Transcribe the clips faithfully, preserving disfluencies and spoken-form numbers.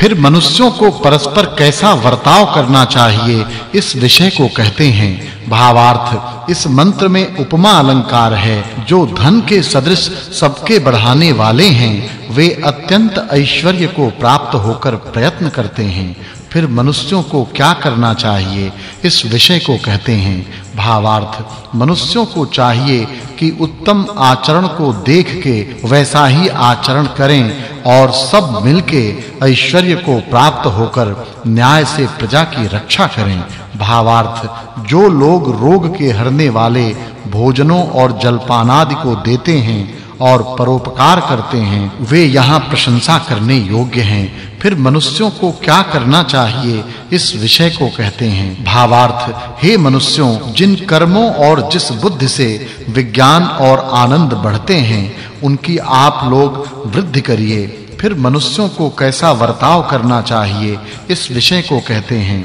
फिर मनुष्यों को परस्पर कैसा वर्ताव करना चाहिए इस विषय को कहते हैं। भावार्थ इस मंत्र में उपमा अलंकार है। जो धन के सदृश सबके बढ़ाने वाले हैं वे अत्यंत ऐश्वर्य को प्राप्त होकर प्रयत्न करते हैं। फिर मनुष्यों को क्या करना चाहिए इस विषय को कहते हैं। भावार्थ मनुष्यों को चाहिए कि उत्तम आचरण को देख के वैसा ही आचरण करें और सब मिलके ऐश्वर्य को प्राप्त होकर न्याय से प्रजा की रक्षा करें। भावार्थ जो लोग रोग के हरने वाले भोजनों और जलपानादि को देते हैं और परोपकार करते हैं वे यहाँ प्रशंसा करने योग्य हैं। फिर मनुष्यों को क्या करना चाहिए इस विषय को कहते हैं। भावार्थ हे मनुष्यों जिन कर्मों और जिस बुद्धि से विज्ञान और आनंद बढ़ते हैं उनकी आप लोग वृद्धि करिए। फिर मनुष्यों को कैसा वर्ताव करना चाहिए इस विषय को कहते हैं।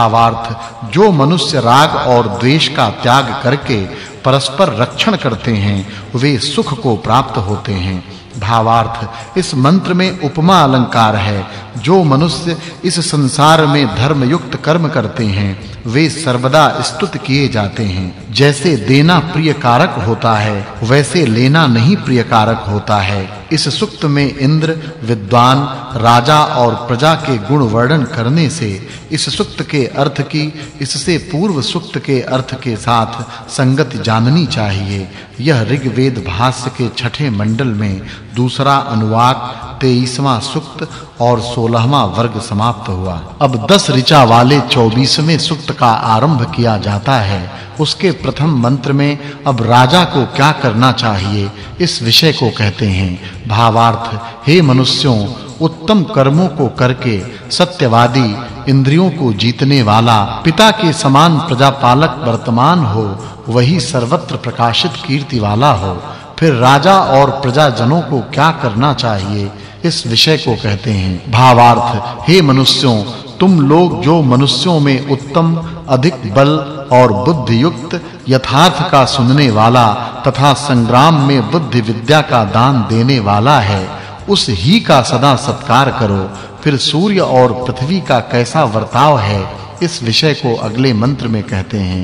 भावार्थ जो मनुष्य राग और द्वेष का त्याग करके परस्पर रक्षण करते हैं वे सुख को प्राप्त होते हैं। भावार्थ इस मंत्र में उपमा अलंकार है। जो मनुष्य इस संसार में धर्म युक्त कर्म करते हैं वे सर्वदा स्तुत किए जाते हैं। जैसे देना प्रिय कारक होता है वैसे लेना नहीं प्रिय कारक होता है। इस सूक्त में इंद्र विद्वान राजा और प्रजा के गुण वर्णन करने से इस सूक्त के अर्थ की इससे पूर्व सूक्त के अर्थ के साथ संगति जाननी चाहिए। यह ऋग्वेद भाष्य के छठे मंडल में दूसरा अनुवाक तेईसवां सूक्त और सोलहवां वर्ग समाप्त हुआ। अब दस ऋचा वाले चौबीसवें सूक्त का आरंभ किया जाता है। उसके प्रथम मंत्र में अब राजा को क्या करना चाहिए इस विषय को कहते हैं। भावार्थ हे मनुष्यों उत्तम कर्मों को करके सत्यवादी इंद्रियों को जीतने वाला पिता के समान प्रजापालक वर्तमान हो वही सर्वत्र प्रकाशित कीर्ति वाला हो। फिर राजा और प्रजाजनों को क्या करना चाहिए इस विषय को कहते हैं। भावार्थ हे मनुष्यों तुम लोग जो मनुष्यों में उत्तम अधिक बल और बुद्धि युक्त यथार्थ का सुनने वाला तथा संग्राम में बुद्धि विद्या का दान देने वाला है उस ही का सदा सत्कार करो। फिर सूर्य और पृथ्वी का कैसा वर्ताव है इस विषय को अगले मंत्र में कहते हैं।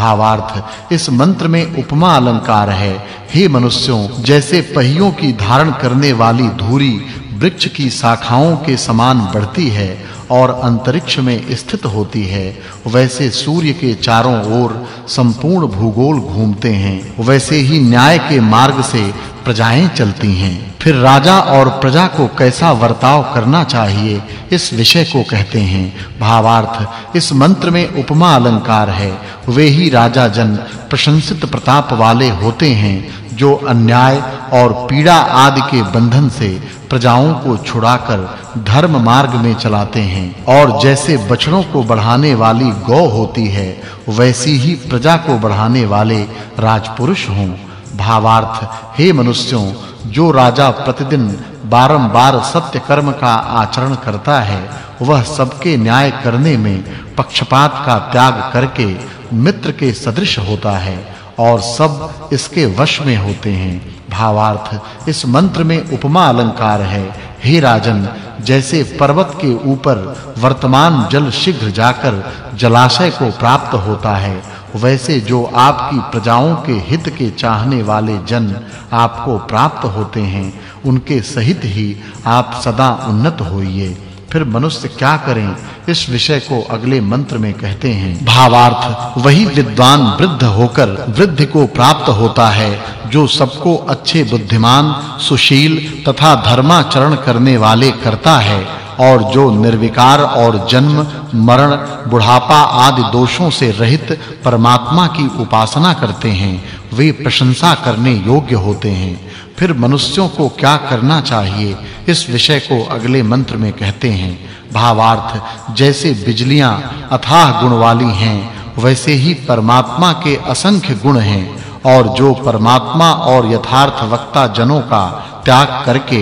भावार्थ इस मंत्र में उपमा अलंकार है। हे मनुष्यों जैसे पहियों की धारण करने वाली धूरी वृक्ष की शाखाओं के समान बढ़ती है और अंतरिक्ष में स्थित होती है वैसे सूर्य के चारों ओर संपूर्ण भूगोल घूमते हैं वैसे ही न्याय के मार्ग से प्रजाएं चलती हैं। फिर राजा और प्रजा को कैसा वर्ताव करना चाहिए इस विषय को कहते हैं। भावार्थ इस मंत्र में उपमा अलंकार है। वे ही राजा जन प्रशंसित प्रताप वाले होते हैं जो अन्याय और पीड़ा आदि के बंधन से प्रजाओं को छुड़ाकर धर्म मार्ग में चलाते हैं और जैसे बछड़ों को बढ़ाने वाली गौ होती है वैसी ही प्रजा को बढ़ाने वाले राजपुरुष हों। भावार्थ हे मनुष्यों जो राजा प्रतिदिन बारंबार सत्य कर्म का आचरण करता है वह सबके न्याय करने में पक्षपात का त्याग करके मित्र के सदृश होता है और सब इसके वश में होते हैं। भावार्थ इस मंत्र में उपमा अलंकार है। हे राजन जैसे पर्वत के ऊपर वर्तमान जल शीघ्र जाकर जलाशय को प्राप्त होता है वैसे जो आपकी प्रजाओं के हित के चाहने वाले जन आपको प्राप्त होते हैं उनके सहित ही आप सदा उन्नत होइए। फिर मनुष्य क्या करें इस विषय को अगले मंत्र में कहते हैं। भावार्थ वही विद्वान वृद्ध होकर वृद्धि को प्राप्त होता है जो सबको अच्छे बुद्धिमान सुशील तथा धर्माचरण करने वाले करता है और जो निर्विकार और जन्म मरण बुढ़ापा आदि दोषों से रहित परमात्मा की उपासना करते हैं वे प्रशंसा करने योग्य होते हैं। फिर मनुष्यों को क्या करना चाहिए इस विषय को अगले मंत्र में कहते हैं। भावार्थ जैसे बिजलियां अथाह गुण वाली हैं वैसे ही परमात्मा के असंख्य गुण हैं और जो परमात्मा और यथार्थ वक्ता जनों का त्याग करके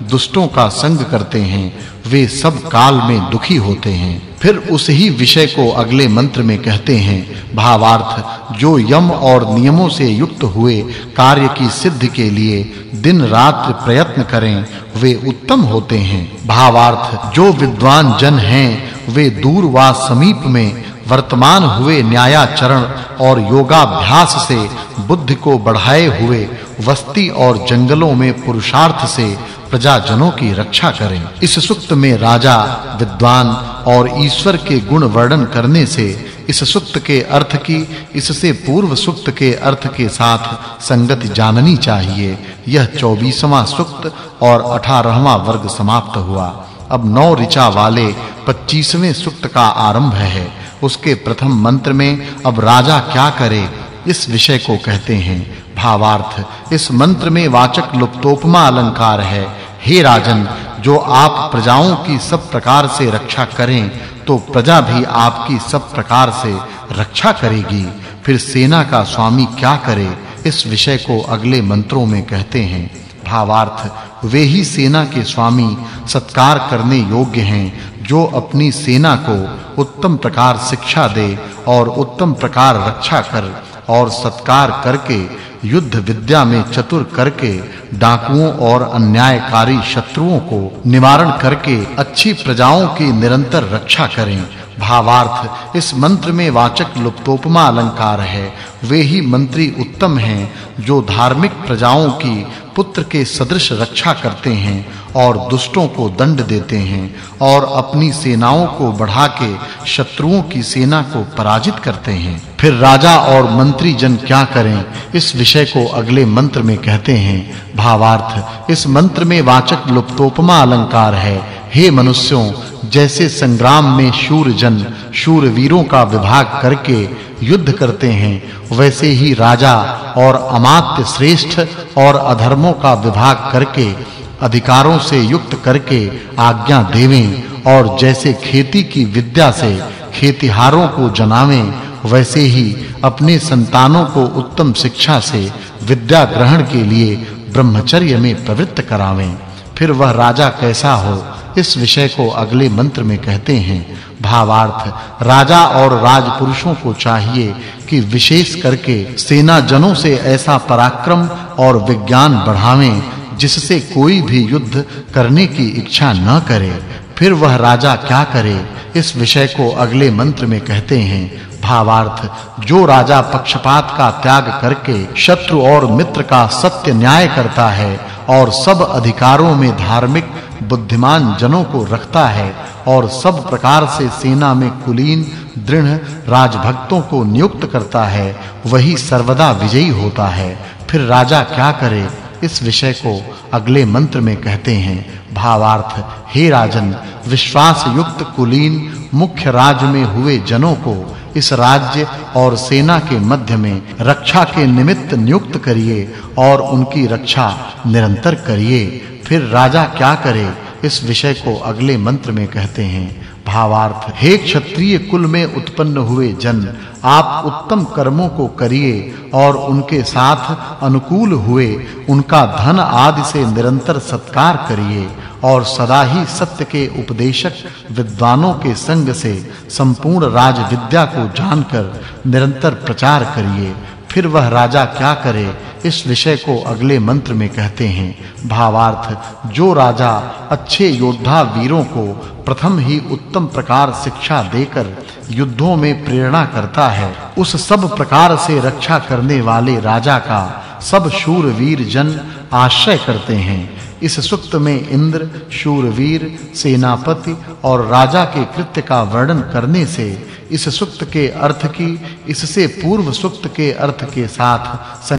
दुष्टों का संग करते हैं वे सब काल में दुखी होते हैं। फिर उस ही विषय को अगले मंत्र में कहते हैं। भावार्थ जो यम और नियमों से युक्त हुए कार्य की सिद्धि के लिए दिन रात प्रयत्न करें वे उत्तम होते हैं। भावार्थ जो विद्वान जन हैं वे दूर व समीप में वर्तमान हुए न्यायाचरण और योगाभ्यास से बुद्धि को बढ़ाए हुए वस्ती और जंगलों में पुरुषार्थ से प्रजाजनों की रक्षा करें। इस सूक्त में राजा विद्वान और ईश्वर के गुण वर्णन करने से इस सूक्त के अर्थ की इससे पूर्व सूक्त के अर्थ के साथ संगति जाननी चाहिए। यह चौबीसवां सूक्त और अठारहवां वर्ग समाप्त हुआ। अब नौ ऋचा वाले पच्चीसवें सूक्त का आरंभ है। उसके प्रथम मंत्र में अब राजा क्या करे इस विषय को कहते हैं। भावार्थ इस मंत्र में वाचक् लुप्तोपमा अलंकार है। हे राजन, जो आप प्रजाओं की सब प्रकार से रक्षा करें तो प्रजा भी आपकी सब प्रकार से रक्षा करेगी। फिर सेना का स्वामी क्या करे इस विषय को अगले मंत्रों में कहते हैं। भावार्थ वे ही सेना के स्वामी सत्कार करने योग्य हैं जो अपनी सेना को उत्तम प्रकार शिक्षा दे और उत्तम प्रकार रक्षा कर और सत्कार करके युद्ध विद्या में चतुर करके डाकुओं और अन्यायकारी शत्रुओं को निवारण करके अच्छी प्रजाओं की निरंतर रक्षा करें। भावार्थ इस मंत्र में वाचक् लुप्तोपमा अलंकार है। वे ही मंत्री उत्तम हैं जो धार्मिक प्रजाओं की पुत्र के सदृश रक्षा करते हैं और दुष्टों को दंड देते हैं और अपनी सेनाओं को बढ़ा के शत्रुओं की सेना को पराजित करते हैं। फिर राजा और मंत्री जन क्या करें इस विषय को अगले मंत्र में कहते हैं। भावार्थ इस मंत्र में वाचक् लुप्तोपमा अलंकार है। हे मनुष्यों, जैसे संग्राम में शूर जन शूरवीरों का विभाग करके युद्ध करते हैं वैसे ही राजा और अमात्य श्रेष्ठ और अधर्मों का विभाग करके अधिकारों से युक्त करके आज्ञा देवें और जैसे खेती की विद्या से खेतिहारों को जनावें वैसे ही अपने संतानों को उत्तम शिक्षा से विद्या ग्रहण के लिए ब्रह्मचर्य में प्रवृत्त करावें। फिर वह राजा कैसा हो इस विषय को अगले मंत्र में कहते हैं। भावार्थ राजा और राजपुरुषों को चाहिए कि विशेष करके सेना जनों से ऐसा पराक्रम और विज्ञान बढ़ावें जिससे कोई भी युद्ध करने की इच्छा न करे। फिर वह राजा क्या करे इस विषय को अगले मंत्र में कहते हैं। भावार्थ जो राजा पक्षपात का त्याग करके शत्रु और मित्र का सत्य न्याय करता है और सब अधिकारों में धार्मिक बुद्धिमान जनों को रखता है और सब प्रकार से सेना में कुलीन दृढ़ राजभक्तों को नियुक्त करता है वही सर्वदा विजयी होता है। फिर राजा क्या करे इस विषय को अगले मंत्र में कहते हैं। भावार्थ हे राजन, विश्वास युक्त कुलीन मुख्य राज्य में हुए जनों को इस राज्य और सेना के मध्य में रक्षा के निमित्त नियुक्त करिए और उनकी रक्षा निरंतर करिए। फिर राजा क्या करे इस विषय को अगले मंत्र में कहते हैं। भावार्थ हे क्षत्रिय कुल में उत्पन्न हुए जन, आप उत्तम कर्मों को करिए और उनके साथ अनुकूल हुए उनका धन आदि से निरंतर सत्कार करिए और सदा ही सत्य के उपदेशक विद्वानों के संग से संपूर्ण राज विद्या को जानकर निरंतर प्रचार करिए। फिर वह राजा क्या करे इस विषय को अगले मंत्र में कहते हैं। भावार्थ जो राजा अच्छे योद्धा वीरों को प्रथम ही उत्तम प्रकार शिक्षा देकर युद्धों में प्रेरणा करता है उस सब प्रकार से रक्षा करने वाले राजा का सब शूरवीर जन आश्रय करते हैं। इस सूक्त में इंद्र, शूरवीर, सेनापति और राजा के कृत्य का वर्णन करने से इस सूक्त के अर्थ की इससे पूर्व सूक्त के अर्थ के साथ